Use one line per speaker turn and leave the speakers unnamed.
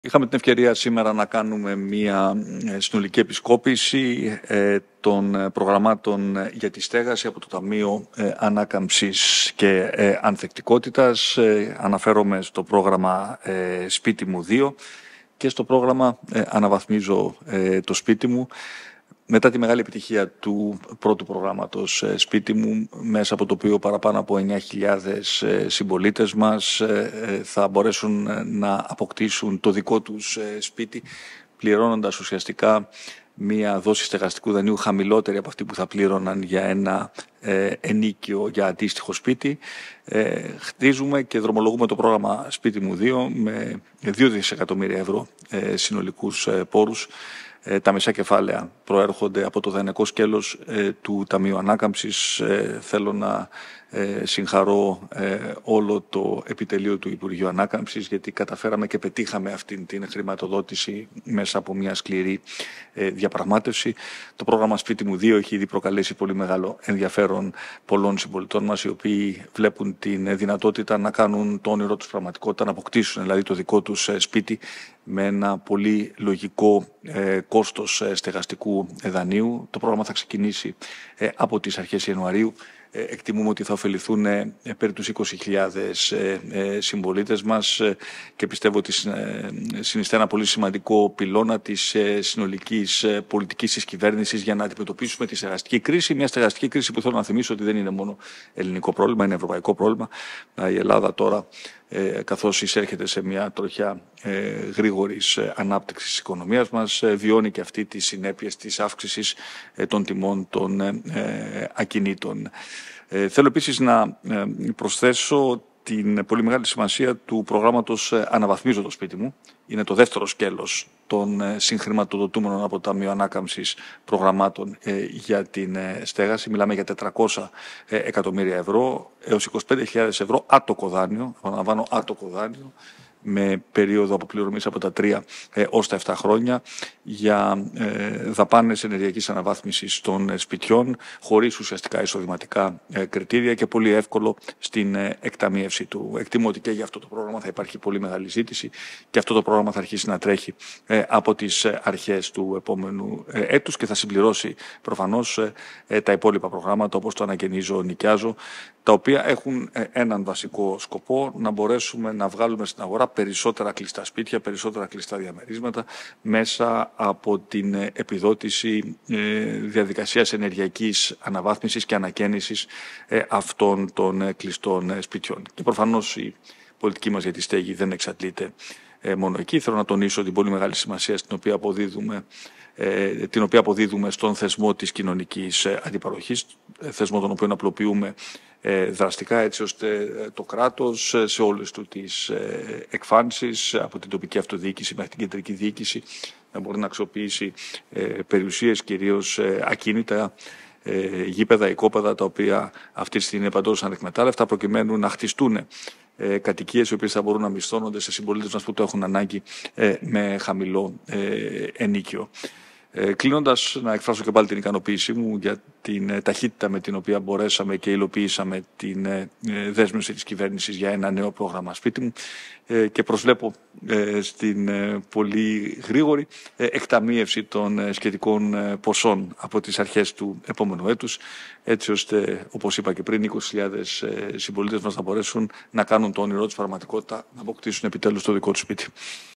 Είχαμε την ευκαιρία σήμερα να κάνουμε μια συνολική επισκόπηση των προγραμμάτων για τη στέγαση από το Ταμείο Ανάκαμψης και Ανθεκτικότητας. Αναφέρομαι στο πρόγραμμα Σπίτι μου 2 και στο πρόγραμμα Αναβαθμίζω το σπίτι μου. Μετά τη μεγάλη επιτυχία του πρώτου προγράμματος Σπίτι μου, μέσα από το οποίο παραπάνω από 9.000 συμπολίτες μας θα μπορέσουν να αποκτήσουν το δικό τους σπίτι, πληρώνοντας ουσιαστικά μία δόση στεγαστικού δανείου χαμηλότερη από αυτή που θα πλήρωναν για ένα ενίκιο για αντίστοιχο σπίτι. Χτίζουμε και δρομολογούμε το πρόγραμμα Σπίτι μου 2 με 2 δισεκατομμύρια ευρώ συνολικούς πόρους. Τα μισά κεφάλαια προέρχονται από το δανεικό σκέλος του Ταμείου Ανάκαμψης. Θέλω να συγχαρώ όλο το επιτελείο του Υπουργείου Ανάκαμψης, γιατί καταφέραμε και πετύχαμε αυτή την χρηματοδότηση μέσα από μια σκληρή διαπραγμάτευση. Το πρόγραμμα Σπίτι μου 2 έχει ήδη προκαλέσει πολύ μεγάλο ενδιαφέρον πολλών συμπολιτών μας, οι οποίοι βλέπουν την δυνατότητα να κάνουν το όνειρό τους πραγματικότητα, να αποκτήσουν δηλαδή το δικό τους σπίτι με ένα πολύ λογικό κόστος στεγαστικού δανείου. Το πρόγραμμα θα ξεκινήσει από τις αρχές Ιανουαρίου. Εκτιμούμε ότι θα ωφεληθούν περί τους 20.000 συμπολίτες μας και πιστεύω ότι συνιστά ένα πολύ σημαντικό πυλώνα της συνολικής πολιτικής της κυβέρνησης για να αντιμετωπίσουμε τη στεγαστική κρίση. Μια στεγαστική κρίση που θέλω να θυμίσω ότι δεν είναι μόνο ελληνικό πρόβλημα, είναι ευρωπαϊκό πρόβλημα. Η Ελλάδα τώρα, καθώς εισέρχεται σε μια τροχιά γρήγορης ανάπτυξης της οικονομίας μας, βιώνει και αυτή τις συνέπειες της αύξησης των τιμών των ακινήτων. Θέλω επίσης να προσθέσω την πολύ μεγάλη σημασία του προγράμματος Αναβαθμίζω το σπίτι μου. Είναι το δεύτερο σκέλος των συγχρηματοδοτούμενων από το Ταμείο Ανάκαμψης προγραμμάτων για την στέγαση. Μιλάμε για 400 εκατομμύρια ευρώ έως 25.000 ευρώ άτοκο δάνειο, επαναλαμβάνω άτοκο δάνειο, με περίοδο αποπληρωμής από τα 3 ως τα 7 χρόνια για δαπάνες ενεργειακής αναβάθμισης των σπιτιών, χωρίς ουσιαστικά εισοδηματικά κριτήρια και πολύ εύκολο στην εκταμίευση του. Εκτιμώ ότι και για αυτό το πρόγραμμα θα υπάρχει πολύ μεγάλη ζήτηση και αυτό το πρόγραμμα θα αρχίσει να τρέχει από τις αρχές του επόμενου έτους και θα συμπληρώσει προφανώς τα υπόλοιπα προγράμματα, όπως το Ανακαινίζω, Νοικιάζω, τα οποία έχουν έναν βασικό σκοπό: να μπορέσουμε να βγάλουμε στην αγορά περισσότερα κλειστά σπίτια, περισσότερα κλειστά διαμερίσματα μέσα από την επιδότηση διαδικασίας ενεργειακής αναβάθμισης και ανακαίνησης αυτών των κλειστών σπιτιών. Και προφανώς η πολιτική μας για τη στέγη δεν εξαντλείται μόνο εκεί. Θέλω να τονίσω την πολύ μεγάλη σημασία την οποία αποδίδουμε στον θεσμό της κοινωνικής αντιπαροχής, θεσμό τον οποίο απλοποιούμε δραστικά, έτσι ώστε το κράτος σε όλες του τις εκφάνσεις, από την τοπική αυτοδιοίκηση μέχρι την κεντρική διοίκηση, να μπορεί να αξιοποιήσει περιουσίες, κυρίως ακίνητα, γήπεδα, οικόπεδα, τα οποία αυτή τη στιγμή είναι παντός ανεκμετάλλευτα, προκειμένου να χτιστούν κατοικίες οι οποίες θα μπορούν να μισθώνονται σε συμπολίτες μας που το έχουν ανάγκη με χαμηλό ενίκιο. Κλείνοντας, να εκφράσω και πάλι την ικανοποίησή μου για την ταχύτητα με την οποία μπορέσαμε και υλοποιήσαμε την δέσμευση της κυβέρνησης για ένα νέο πρόγραμμα Σπίτι μου και προσβλέπω στην πολύ γρήγορη εκταμίευση των σχετικών ποσών από τις αρχές του επόμενου έτους, έτσι ώστε, όπως είπα και πριν, 20.000 συμπολίτες μας να μπορέσουν να κάνουν το όνειρό τους πραγματικότητα, να αποκτήσουν επιτέλους το δικό τους σπίτι.